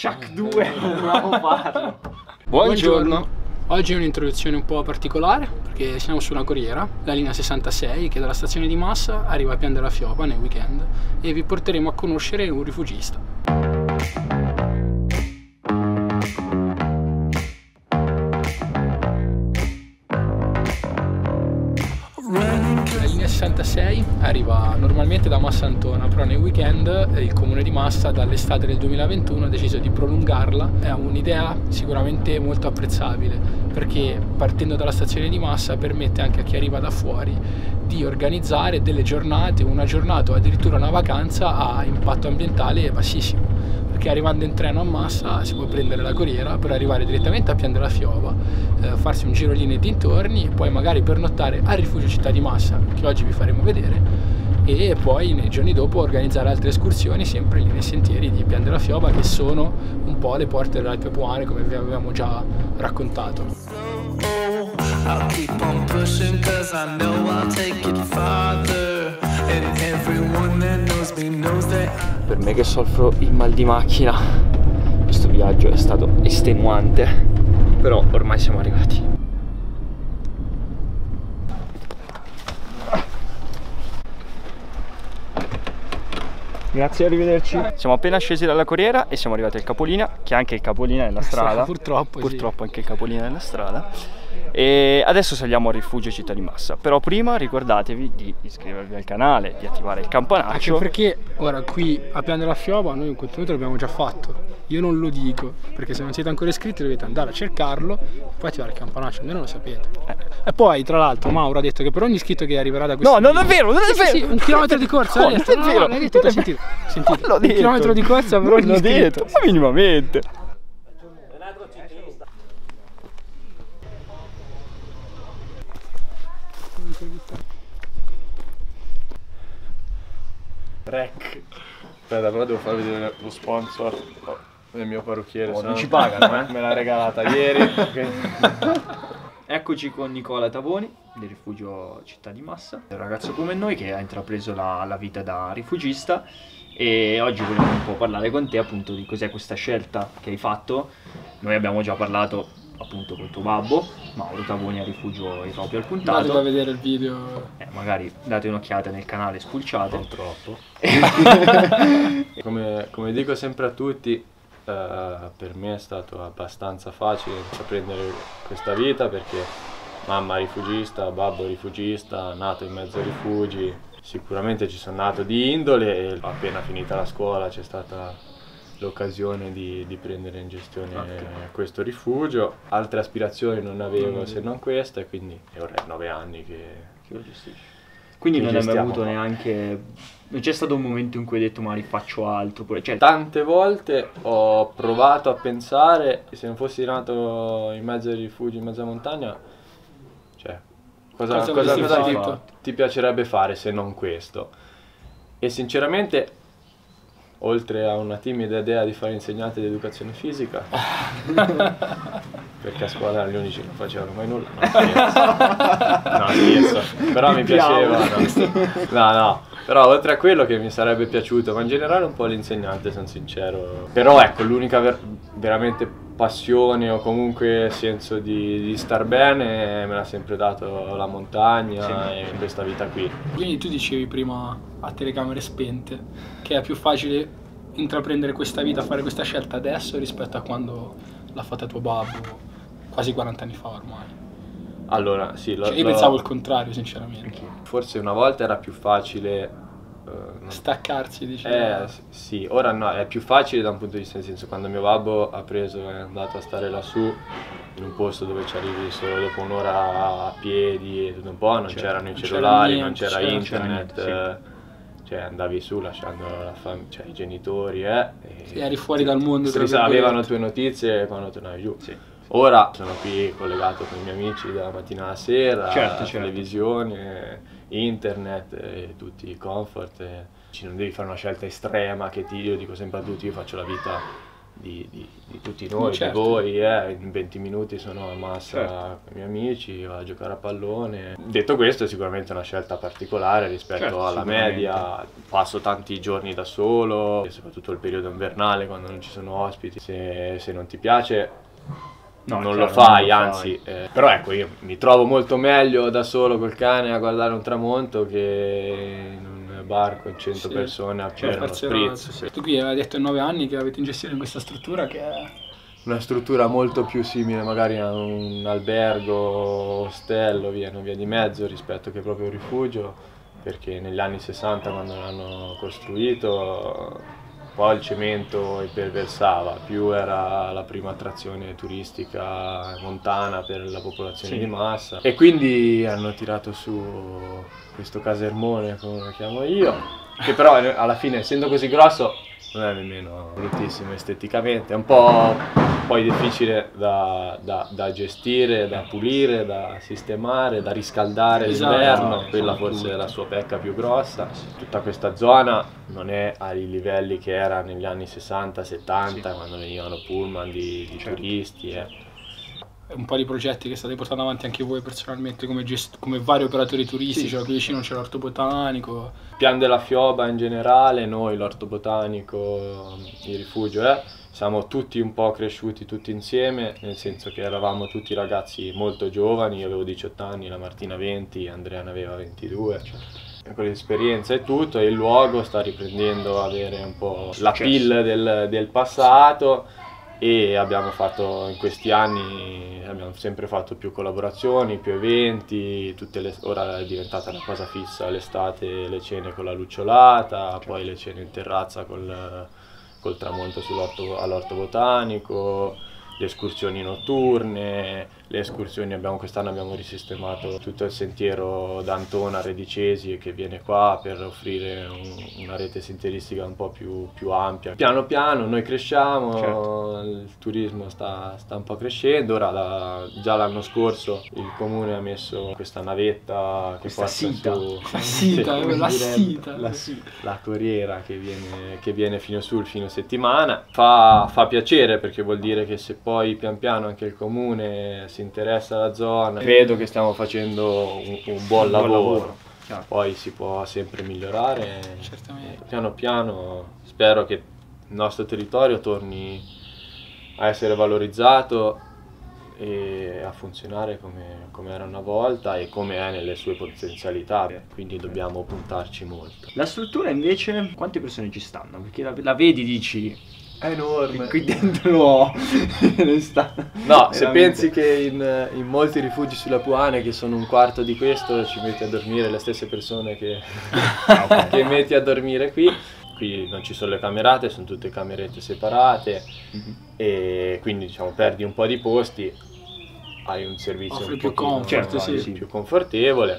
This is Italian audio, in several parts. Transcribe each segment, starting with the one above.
Chuck 2, dovevamo farlo. Buongiorno. Oggi è un'introduzione un po' particolare perché siamo su una corriera, la linea 66 che dalla stazione di Massa arriva a Pian della Fiopa nel weekend e vi porteremo a conoscere un rifugista. La linea 66 arriva normalmente da Massa Antona, però nel weekend il comune di Massa dall'estate del 2021 ha deciso di prolungarla. È un'idea sicuramente molto apprezzabile perché partendo dalla stazione di Massa permette anche a chi arriva da fuori di organizzare delle giornate, una giornata o addirittura una vacanza a impatto ambientale bassissimo. Perché arrivando in treno a Massa si può prendere la corriera per arrivare direttamente a Pian della Fiopa, farsi un giro lì nei dintorni, poi magari pernottare al rifugio Città di Massa, che oggi vi faremo vedere, e poi nei giorni dopo organizzare altre escursioni sempre lì nei sentieri di Pian della Fiopa, che sono un po' le porte delle Alpi Apuane, come vi avevamo già raccontato. Per me che soffro il mal di macchina, questo viaggio è stato estenuante, però ormai siamo arrivati. Grazie, arrivederci. Siamo appena scesi dalla corriera e siamo arrivati al capolino, che anche il capolino è nella strada. Purtroppo sì. Anche il capolino è nella strada. E adesso saliamo al rifugio Città di Massa. Però prima ricordatevi di iscrivervi al canale, di attivare il campanaccio. Anche perché ora qui a Pian della Fiopa noi un contenuto l'abbiamo già fatto. Io non lo dico, perché se non siete ancora iscritti dovete andare a cercarlo, poi attivare il campanaccio, almeno lo sapete. E poi tra l'altro Mauro ha detto che per ogni iscritto che arriverà da questo No, non è vero, non è vero! Sì, un chilometro di corsa, no, non è vero! L'hai detto, sentite. L'ho detto. Un chilometro di corsa per ogni iscritto. L'ho detto, ma minimamente. Rec. Aspetta, però devo far vedere lo sponsor del mio parrucchiere. Non ci pagano, Me l'ha regalata ieri. Eccoci con Nicola Tavoni del rifugio Città di Massa, un ragazzo come noi che ha intrapreso la vita da rifugista, e oggi volevo un po' parlare con te appunto di cos'è questa scelta che hai fatto. Noi abbiamo già parlato appunto con tuo babbo, Mauro Tavoni a rifugio Etopia al Puntato. Andate a vedere il video. Magari date un'occhiata nel canale, spulciate. Purtroppo. come dico sempre a tutti, per me è stato abbastanza facile intraprendere questa vita perché mamma rifugista, babbo rifugista, nato in mezzo ai rifugi. Sicuramente ci sono nato di indole e appena finita la scuola c'è stata l'occasione di prendere in gestione questo rifugio. Altre aspirazioni non avevo se non questa, e quindi è ora 9 anni che lo gestisci. Quindi non hai mai avuto neanche... Non c'è stato un momento in cui hai detto magari faccio altro? Cioè... Tante volte ho provato a pensare, se non fossi nato in mezzo ai rifugi, in mezzo a montagna, cioè cosa ti piacerebbe fare se non questo? E sinceramente, oltre a una timida idea di fare insegnante di educazione fisica, perché a scuola erano gli unici che non facevano mai nulla, no scherzo, però mi piaceva, no, però oltre a quello che mi sarebbe piaciuto, ma in generale un po' l'insegnante, sono sincero. Però ecco, l'unica veramente passione o comunque senso di star bene me l'ha sempre dato la montagna e questa vita qui. Quindi tu dicevi prima a telecamere spente che è più facile intraprendere questa vita, fare questa scelta adesso rispetto a quando l'ha fatta tuo babbo quasi 40 anni fa ormai. Allora sì, io pensavo il contrario sinceramente. Forse una volta era più facile staccarsi, diciamo. Sì, ora no, è più facile da un punto di vista, nel senso, quando mio babbo è andato a stare lassù in un posto dove ci arrivi solo dopo un'ora a piedi e tutto un po', non c'erano i cellulari, non c'era internet, cioè andavi su lasciando i genitori e eri fuori dal mondo, avevano tue notizie quando tornavi giù. Ora sono qui collegato con i miei amici dalla mattina alla sera, televisione, internet e tutti i comfort. Non devi fare una scelta estrema che io dico sempre a tutti, io faccio la vita di tutti noi, Certo. di voi, in 20 minuti sono a Massa Certo. con i miei amici, vado a giocare a pallone. Detto questo, è sicuramente una scelta particolare rispetto Certo, alla sicuramente. media, passo tanti giorni da solo, soprattutto il periodo invernale quando non ci sono ospiti, se non ti piace No, non chiaro, lo fai, non lo anzi, però ecco, io mi trovo molto meglio da solo col cane a guardare un tramonto che in un bar con 100 Sì. persone a Cioè, bere uno farsi spritz. sì. Tu qui hai detto in 9 anni che avete in gestione questa struttura che è... Una struttura molto più simile magari a un albergo, ostello, via di mezzo rispetto che proprio un rifugio, perché negli anni 60 quando l'hanno costruito poi il cemento imperversava, più era la prima attrazione turistica montana per la popolazione Sì. di Massa, e quindi hanno tirato su questo casermone, come lo chiamo io, che però alla fine, essendo così grosso, non è nemmeno bruttissimo esteticamente, è un po' poi difficile da gestire, da pulire, da sistemare, da riscaldare Esatto, l'inverno, quella soprattutto. forse è la sua pecca più grossa. Tutta questa zona non è ai livelli che era negli anni 60-70, Sì. quando venivano pullman di Certo. turisti. un po' di progetti che state portando avanti anche voi personalmente come vari operatori turistici, Sì. cioè qui vicino c'è l'Orto Botanico. Pian della Fioba in generale, noi, l'Orto Botanico, il rifugio, siamo tutti un po' cresciuti tutti insieme, nel senso che eravamo tutti ragazzi molto giovani, io avevo 18 anni, la Martina 20, Andrea ne aveva 22. Con l'esperienza e tutto, e il luogo sta riprendendo a avere un po' la pill del passato, e abbiamo fatto in questi anni, abbiamo sempre fatto più collaborazioni, più eventi, ora è diventata una cosa fissa l'estate, le cene con la lucciolata, poi le cene in terrazza col tramonto all'Orto Botanico, le escursioni notturne, le escursioni quest'anno abbiamo risistemato tutto il sentiero d'Antona a Redicesi, che viene qua per offrire una rete sentieristica un po' più ampia. Piano piano noi cresciamo, Certo. il turismo sta un po' crescendo, ora già l'anno scorso il comune ha messo questa navetta che Questa porta sita. su La sita, come la direbbe, sita. la corriera che viene fino su il fine settimana. Fa piacere, perché vuol dire che se poi pian piano anche il comune si interessa alla zona, vedo che stiamo facendo un buon lavoro. Chiaro. Poi si può sempre migliorare. Certamente. Piano piano spero che il nostro territorio torni a essere valorizzato e a funzionare come era una volta e come è nelle sue potenzialità, quindi dobbiamo puntarci molto. La struttura invece, quante persone ci stanno? Perché la vedi, dici, È enorme. qui dentro ne sta. No, se veramente. pensi che in molti rifugi sulla Puane, che sono un quarto di questo, ci metti a dormire le stesse persone che metti a dormire qui non ci sono le camerate, sono tutte camerette separate, e quindi diciamo perdi un po' di posti, hai un servizio Offre un più pochino comfort, sì. più confortevole,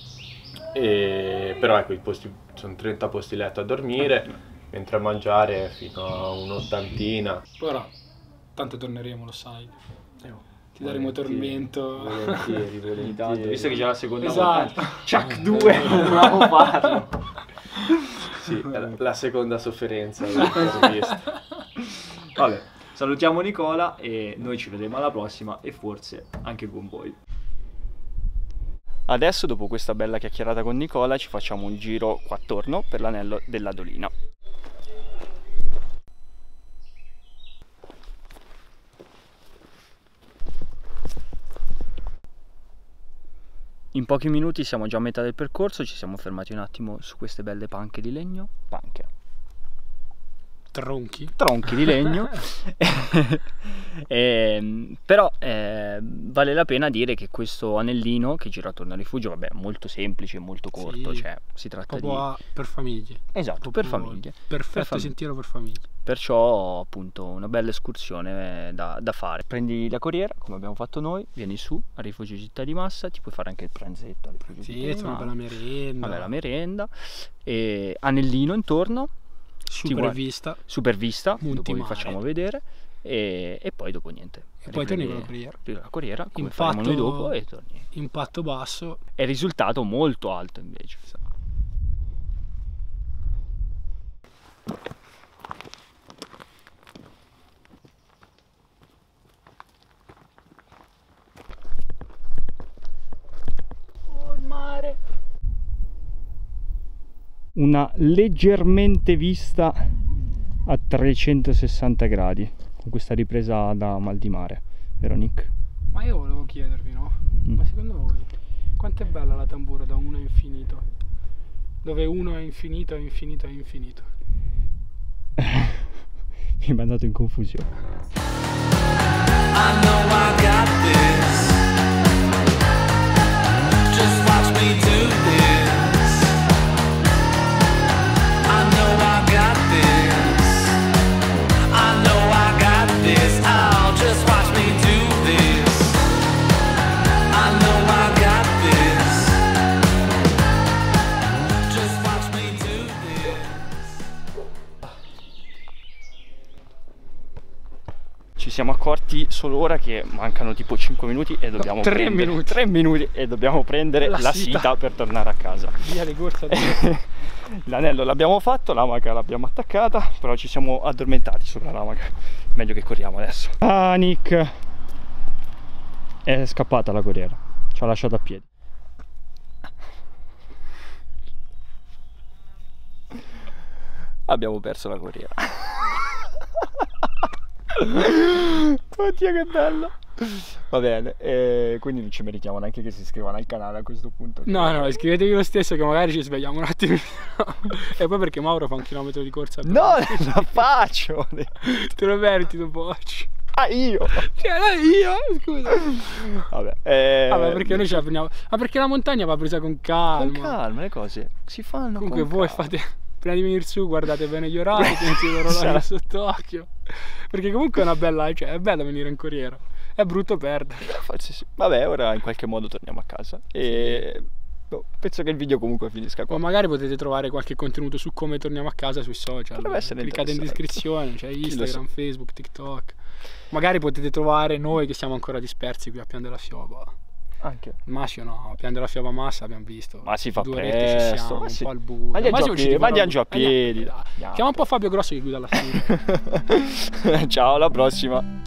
però ecco, i posti sono 30 posti letto a dormire, mentre a mangiare fino a un'ottantina. Ora, tanto torneremo, lo sai. Ti daremo tormento. Volentieri. Tanto, visto che c'è la seconda Esatto. volta, Chuck 2, dobbiamo farlo. Sì, è la seconda sofferenza dell'intervista. Vabbè, salutiamo Nicola e noi ci vedremo alla prossima, e forse anche con voi. Adesso, dopo questa bella chiacchierata con Nicola, ci facciamo un giro qua attorno per l'anello della Dolina. In pochi minuti siamo già a metà del percorso, ci siamo fermati un attimo su queste belle panche di legno. Tronchi. Tronchi di legno. Però vale la pena dire che questo anellino che gira attorno al rifugio, vabbè, è molto semplice, molto corto, Sì. cioè si tratta Proprio per famiglie. Esatto, per famiglie. Perfetto famiglie. sentiero per famiglie. Perciò appunto una bella escursione da fare. Prendi la corriera, come abbiamo fatto noi, vieni su al rifugio Città di Massa, ti puoi fare anche il pranzetto al rifugio Città Sì, di c'è una Massa. bella merenda. Vabbè, la merenda, e anellino intorno, Super vista. super vista, Monti dopo vi mare. facciamo vedere, e poi dopo niente. E poi torni con la Riprendi corriera. la corriera, come Impatto- faremo noi dopo, e torni. Impatto basso. È risultato molto alto invece. una leggermente vista a 360 gradi con questa ripresa da mal di mare, vero Nick? Ma io volevo chiedervi, no? Ma secondo voi quanto è bella la Tambura da 1 a infinito? Dove 1 è infinito, è infinito, è infinito. Mi hai mandato in confusione. I know I got this. Just watch me do this. I know I got this. I know I got this. Oh, just watch me do this. I know I got this. Just watch me do this. Ci siamo accorti solo ora che mancano tipo 5 minuti e dobbiamo 3 minuti. 3 minuti e dobbiamo prendere la sita per tornare a casa. Via di corsa. L'anello l'abbiamo fatto, l'amaca l'abbiamo attaccata, però ci siamo addormentati sulla ramaca. Meglio che corriamo adesso. Ah, Nick è scappata la corriera, ci ha lasciato a piedi. Abbiamo perso la corriera. Oddio che bello. Va bene, quindi non ci meritiamo neanche che si iscrivano al canale a questo punto. No, iscrivetevi lo stesso che magari ci svegliamo un attimo. E poi perché Mauro fa 1 chilometro di corsa. No, non la faccio. Te lo meriti dopo oggi. Ah, io? Cioè, io? Scusa. Vabbè, Vabbè, perché noi ce la prendiamo. Ma perché la montagna va presa con calma. con calma, le cose si fanno. Comunque con voi calma. fate. Prima di venire su guardate bene gli orari, tenete l'orologio sott'occhio. Perché comunque è una bella, cioè è bello venire in corriera. È brutto perdere. Forse sì. Vabbè, ora in qualche modo torniamo a casa. E penso che il video comunque finisca qua. Ma magari potete trovare qualche contenuto su come torniamo a casa sui social. Potrebbe essere cliccate in interessante. descrizione, c'è Chi lo Instagram, Facebook, TikTok. Magari potete trovare noi che siamo ancora dispersi qui a Pian della Fioba. Anche. Mascio no, a Pian della Fioba Massa abbiamo visto. Ma si fa 2 orette ci presto, siamo, ma un sì. po' al buio. Andiamo giù a piedi. Chiama un po' Fabio Grosso che guida la strada. Ciao, alla prossima.